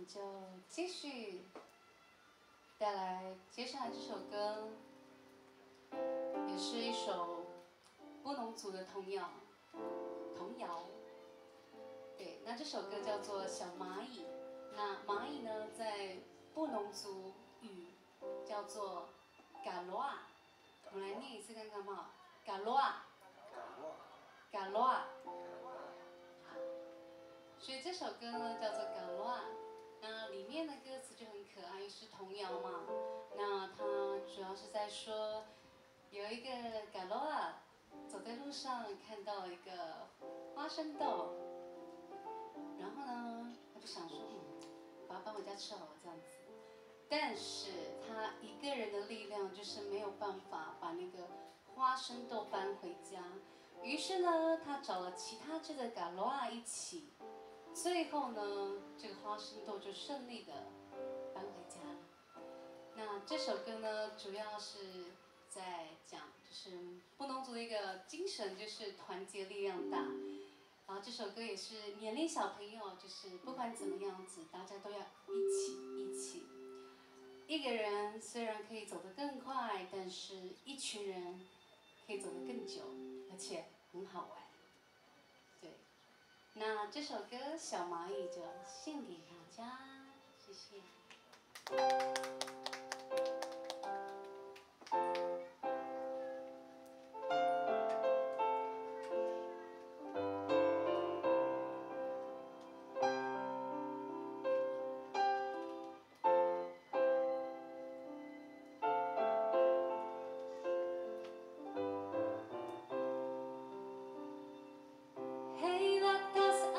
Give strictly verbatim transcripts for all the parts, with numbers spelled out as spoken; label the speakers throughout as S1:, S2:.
S1: 就继续带来接下来这首歌，也是一首布农族的童谣。童谣，对，那这首歌叫做《小蚂蚁》。那蚂蚁呢，在布农族语叫做嘎罗啊。我们来念一次看看好不好？嘎罗啊，嘎罗啊。所以这首歌呢叫做《嘎罗啊》，那里面的歌词就很可爱，是童谣嘛。那它主要是在说，有一个嘎罗啊走在路上看到一个花生豆，然后呢他就想说，嗯，把它搬回家吃好了这样子。但是他一个人的力量就是没有办法把那个花生豆搬回家，于是呢他找了其他只的嘎罗啊一起。最后呢，这个花生豆就顺利的搬回家了。那这首歌呢，主要是在讲，就是布农族的一个精神，就是团结力量大。然后这首歌也是勉励小朋友，就是不管怎么样子，大家都要一起一起。一个人虽然可以走得更快，但是一群人可以走得更久，而且很好玩。对。那这首歌《小蚂蚁》就献给大家，谢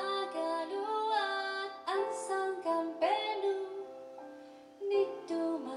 S1: 谢。Itu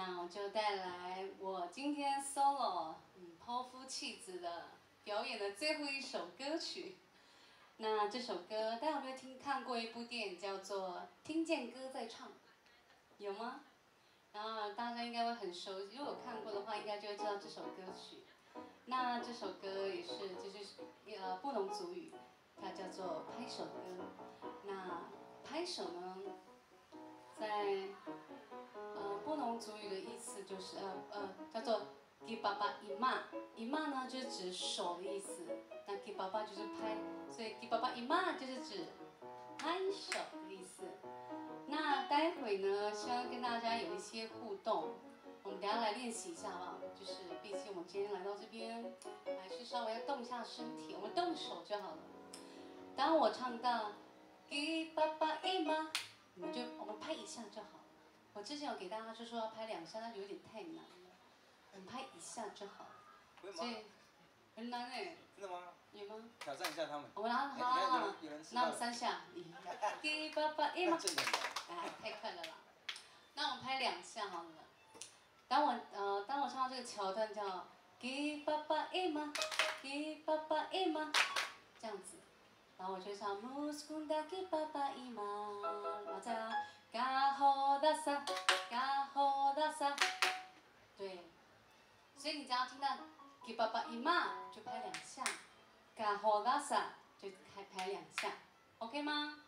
S1: 那我就带来我今天 solo 嗯抛夫弃子的表演的最后一首歌曲。那这首歌大家有没有听看过一部电影叫做《听见歌在唱》？有吗？然后大家应该会很熟悉，如果有看过的话，应该就会知道这首歌曲。那这首歌也是就是呃布农族语，它叫做拍手歌。那拍手呢，在呃布农族语的意思就是呃呃叫做吉爸爸伊玛，伊玛呢就是指手的意思，那吉爸爸就是拍，所以吉爸爸伊玛就是指拍手的意思。那待会呢，希望跟大家有一些互动，我们等下来练习一下好不好？就是毕竟我们今天来到这边，还是稍微要动一下身体，我们动手就好了。当我唱到吉爸爸伊玛，你们就我们拍一下就好了。我之前有给大家就说要拍两下，但是有点太难了，我们拍一下就好了。所以很难哎。
S2: 真的吗？
S1: 有吗？
S2: 挑战一下他们。
S1: 我们拿好好好，那我们三下，吉爸爸伊玛。哎，太快了啦！那我们拍两下好了。当我呃，当我唱到这个桥段叫“吉爸爸伊玛，吉爸爸伊玛”这样子，然后我就唱 “muskunda 吉爸爸伊玛”，然后再来 “gaho dasa gaho dasa”， 对，所以你只要听到“吉爸爸伊玛”就拍两下 ，“gaho dasa” 就开拍两下 ，OK 吗？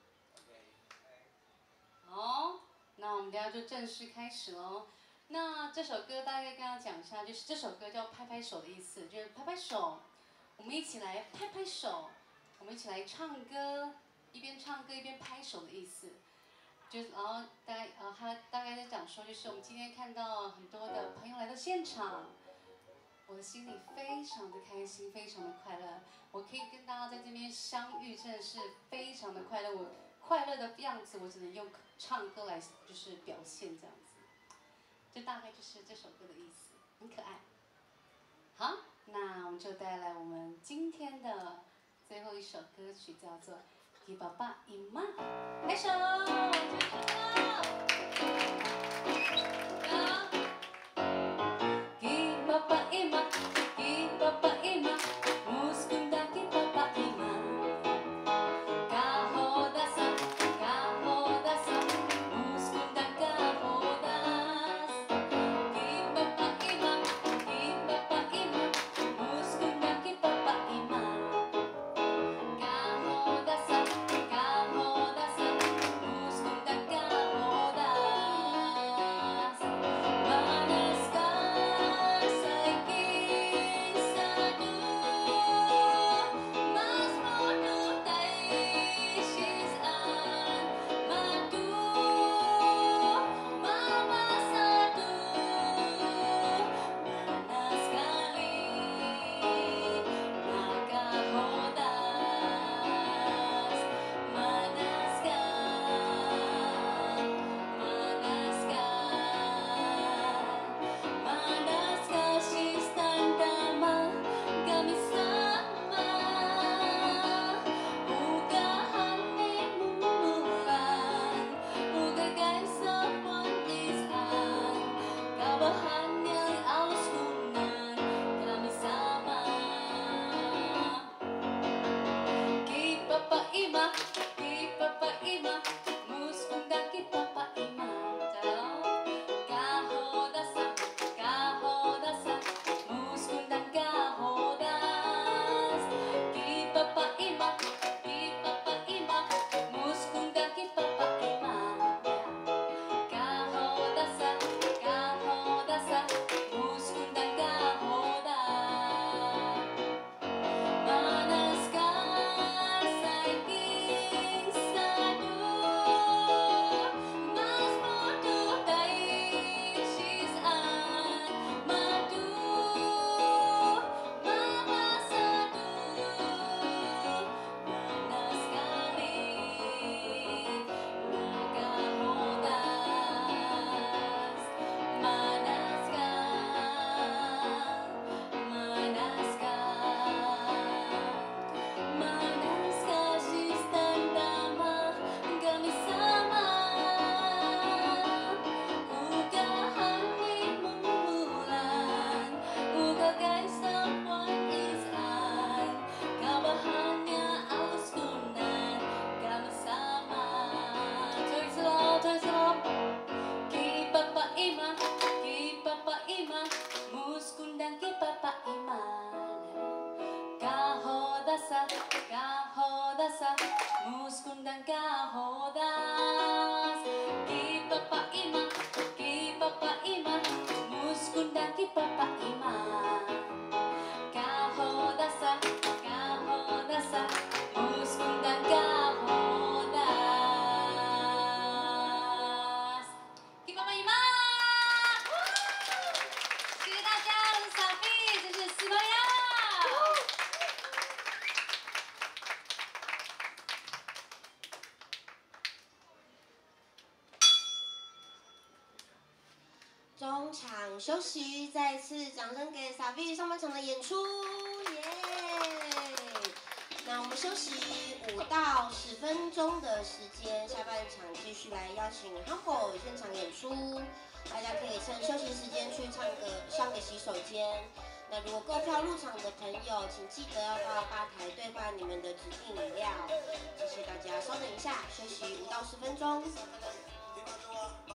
S1: 好，那我们等下就正式开始喽。那这首歌大概跟大家讲一下，就是这首歌叫拍拍手的意思，就是拍拍手，我们一起来拍拍手，我们一起来唱歌，一边唱歌一边拍手的意思。就是然后大概呃他大概在讲说，就是我们今天看到很多的朋友来到现场，我的心里非常的开心，非常的快乐。我可以跟大家在这边相遇，真的是非常的快乐。我快乐的样子，我只能用唱歌来就是表现这样子。这大概就是这首歌的意思，很可爱。好，那我们就带来我们今天的最后一首歌曲，叫做《吉爸爸伊玛》，拍手，结束了。吉爸爸伊玛，吉爸爸伊玛。 rasa muskundang kahodas. Ki papa ima, ki papa ima, muskundang ki papa ima. Kahodasa, kahodasa, muskundang kahodas. Ki papa ima。谢谢大家，我是小 B， 这是西班牙。
S2: 中场休息，再次掌声给傻 B 上半场的演出，耶！那我们休息五到十分钟的时间，下半场继续来邀请 Humble 现场演出，大家可以趁休息时间去唱个上个洗手间。那如果购票入场的朋友，请记得要到吧台兑换你们的指定饮料。谢谢大家，稍等一下，休息五到十分钟。